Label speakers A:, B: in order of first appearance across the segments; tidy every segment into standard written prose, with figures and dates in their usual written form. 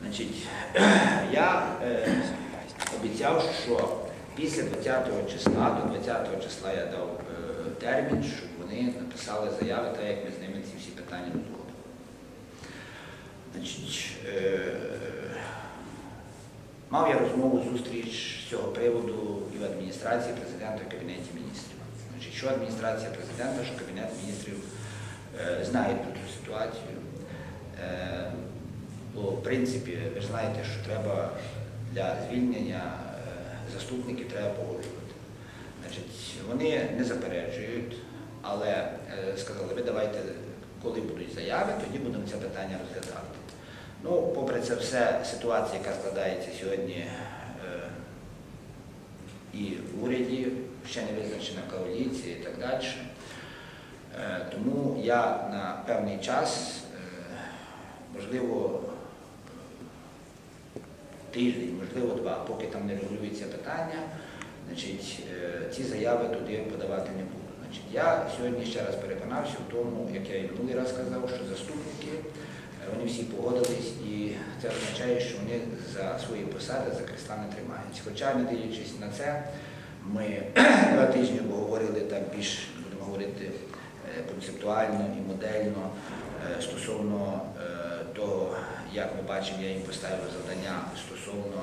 A: Значить, я обіцяв, що після 20 числа, до 20 числа я дав термін, щоб вони написали заяви, так як ми з ними ці всі питання узгодили. Значить, мав я розмову, зустріч з цього приводу і в адміністрації президента, і в Кабінеті міністрів. Значить, що адміністрація президента, що Кабінет міністрів знають про цю ситуацію. Бо, в принципі, ви ж знаєте, що треба для звільнення заступників треба погоджувати. Значить, вони не заперечують, але сказали, ви давайте, коли будуть заяви, тоді будемо це питання розглядати. Ну, попри це все, ситуація, яка складається сьогодні і в уряді, ще не визначена коаліція і так далі. Тому я на певний час, можливо, тиждень, можливо, два, поки там не регулюється питання, значить, ці заяви туди подавати не буду. Значить, я сьогодні ще раз переконався в тому, як я і минулий раз казав, що заступники, вони всі погодились, і це означає, що вони за свої посади, за креста не тримаються. Хоча, не дивлячись на це, ми 2 тижні обговорили так більш, будемо говорити, концептуально і модельно стосовно того, як ми бачимо, я їм поставив завдання стосовно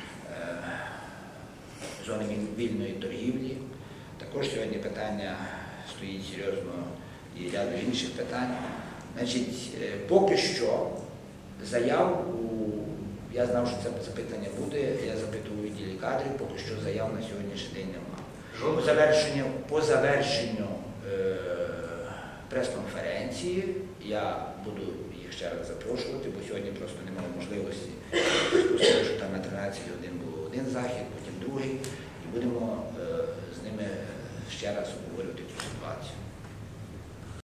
A: зони вільної торгівлі. Також сьогодні питання стоїть серйозно і ряд інших питань. Значить, поки що заяв, я знав, що це запитання буде, я запитував у відділі кадрів, поки що заяв на сьогоднішній день немає. По завершенню прес-конференції я буду їх ще раз запрошувати, бо сьогодні просто немає можливості, що там на 13 годин був один захід, потім другий, і будемо з ними ще раз обговорювати цю ситуацію.